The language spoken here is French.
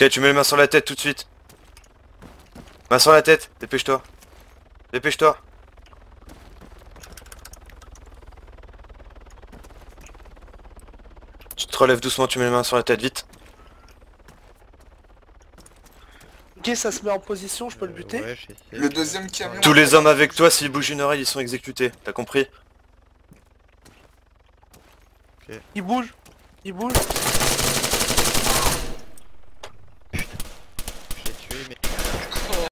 Ok, tu mets les mains sur la tête tout de suite. Main sur la tête, dépêche-toi. Dépêche-toi. Tu te relèves doucement, tu mets les mains sur la tête, vite. Ok, ça se met en position, je peux le buter. Ouais, j'essaie. Le deuxième camion. Tous les hommes avec toi, s'ils bougent une oreille, ils sont exécutés. T'as compris? Il bouge. Il bouge.